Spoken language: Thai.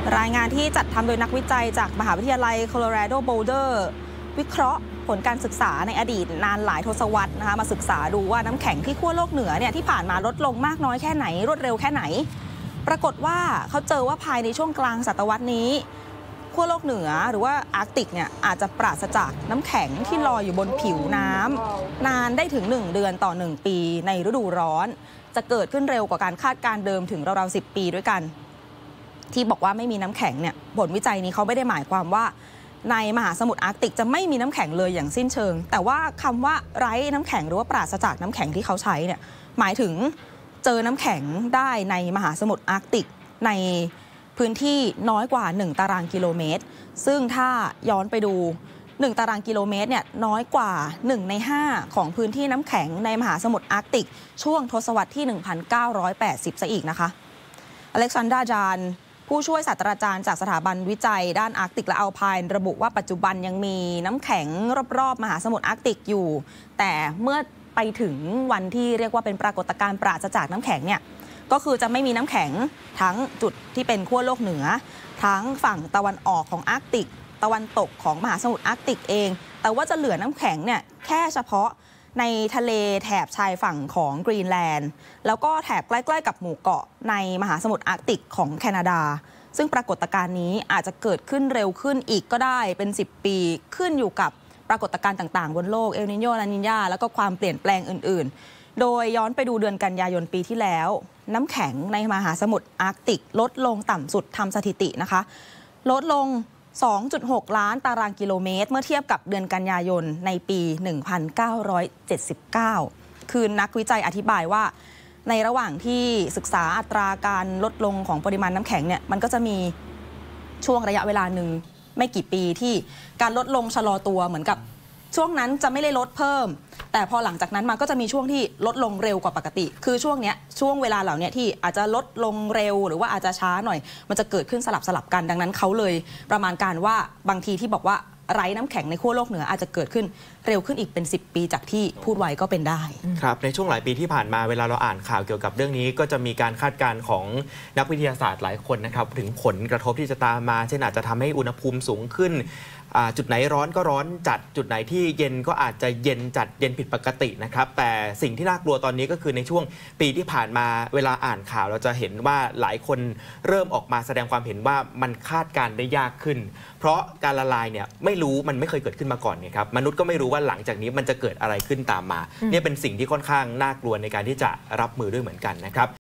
รายงานที่จัดทำโดยนักวิจัยจากมหาวิทยาลัยโคโลราโดโบลเดอร์วิเคราะห์ผลการศึกษาในอดีตนานหลายทศวรรษนะคะมาศึกษาดูว่าน้ำแข็งที่ขั้วโลกเหนือเนี่ยที่ผ่านมาลดลงมากน้อยแค่ไหนรวดเร็วแค่ไหนปรากฏว่าเขาเจอว่าภายในช่วงกลางศตวรรษนี้ขั้วโลกเหนือหรือว่าอาร์กติกเนี่ยอาจจะปราศจากน้ำแข็งที่ลอยอยู่บนผิวน้ำนานได้ถึง1เดือนต่อ1ปีในฤดูร้อนจะเกิดขึ้นเร็วกว่าการคาดการณ์เดิมถึงราวๆ10 ปีด้วยกันที่บอกว่าไม่มีน้ำแข็งเนี่ยผลวิจัยนี้เขาไม่ได้หมายความว่าในมหาสมุทรอาร์กติกจะไม่มีน้ำแข็งเลยอย่างสิ้นเชิงแต่ว่าคำว่าไร้น้ำแข็งหรือว่าปราศจากน้ำแข็งที่เขาใช้เนี่ยหมายถึงเจอน้ำแข็งได้ในมหาสมุทรอาร์กติกในพื้นที่น้อยกว่า1ตารางกิโลเมตรซึ่งถ้าย้อนไปดู1ตารางกิโลเมตรเนี่ยน้อยกว่า1ใน5ของพื้นที่น้ำแข็งในมหาสมุทรอาร์กติกช่วงทศวรรษที่1980ซะอีกนะคะอเล็กซานดราจานผู้ช่วยศาสตราจารย์จากสถาบันวิจัยด้านอาร์กติกและอัลไพน์ระบุว่าปัจจุบันยังมีน้ำแข็งรอบๆมหาสมุทรอาร์กติกอยู่แต่เมื่อไปถึงวันที่เรียกว่าเป็นปรากฏการณ์ปราศจากน้ำแข็งเนี่ยก็คือจะไม่มีน้ำแข็งทั้งจุดที่เป็นขั้วโลกเหนือทั้งฝั่งตะวันออกของอาร์กติกตะวันตกของมหาสมุทรอาร์กติกเองแต่ว่าจะเหลือน้ำแข็งเนี่ยแค่เฉพาะในทะเลแถบชายฝั่งของกรีนแลนด์แล้วก็แถบใกล้ๆกับหมู่เกาะในมหาสมุทรอาร์กติกของแคนาดาซึ่งปรากฏการณ์นี้อาจจะเกิดขึ้นเร็วขึ้นอีกก็ได้เป็น10 ปีขึ้นอยู่กับปรากฏการณ์ต่างๆบนโลกเอลนิโญลานิญาแล้วก็ความเปลี่ยนแปลงอื่นๆโดยย้อนไปดูเดือนกันยายนปีที่แล้วน้ำแข็งในมหาสมุทรอาร์กติกลดลงต่ำสุดทำสถิตินะคะลดลง 2.6 ล้านตารางกิโลเมตรเมื่อเทียบกับเดือนกันยายนในปี 1979 คือนักวิจัยอธิบายว่าในระหว่างที่ศึกษาอัตราการลดลงของปริมาณน้ำแข็งเนี่ยมันก็จะมีช่วงระยะเวลาหนึ่งไม่กี่ปีที่การลดลงชะลอตัวเหมือนกับช่วงนั้นจะไม่ได้ลดเพิ่มแต่พอหลังจากนั้นมาก็จะมีช่วงที่ลดลงเร็วกว่าปกติคือช่วงเวลาเหล่านี้ที่อาจจะลดลงเร็วหรือว่าอาจจะช้าหน่อยมันจะเกิดขึ้นสลับกันดังนั้นเขาเลยประมาณการว่าบางทีที่บอกว่าไร้น้ำแข็งในขั้วโลกเหนืออาจจะเกิดขึ้นเร็วขึ้นอีกเป็น10 ปีจากที่พูดไว้ก็เป็นได้ครับในช่วงหลายปีที่ผ่านมาเวลาเราอ่านข่าวเกี่ยวกับเรื่องนี้ก็จะมีการคาดการณ์ของนักวิทยาศาสตร์หลายคนนะครับถึงผลกระทบที่จะตามมาเช่นอาจจะทำให้อุณหภูมิสูงขึ้นจุดไหนร้อนก็ร้อนจัดจุดไหนที่เย็นก็อาจจะเย็นจัดเย็นผิดปกตินะครับแต่สิ่งที่น่ากลัวตอนนี้ก็คือในช่วงปีที่ผ่านมาเวลาอ่านข่าวเราจะเห็นว่าหลายคนเริ่มออกมาแสดงความเห็นว่ามันคาดการณ์ได้ยากขึ้นเพราะการละลายเนี่ยไม่รู้มันไม่เคยเกิดขึ้นมาก่อนเนี่ยครับมนุษย์ก็ไม่รู้ว่าหลังจากนี้มันจะเกิดอะไรขึ้นตามมาเนี่ยเป็นสิ่งที่ค่อนข้างน่ากลัวในการที่จะรับมือด้วยเหมือนกันนะครับ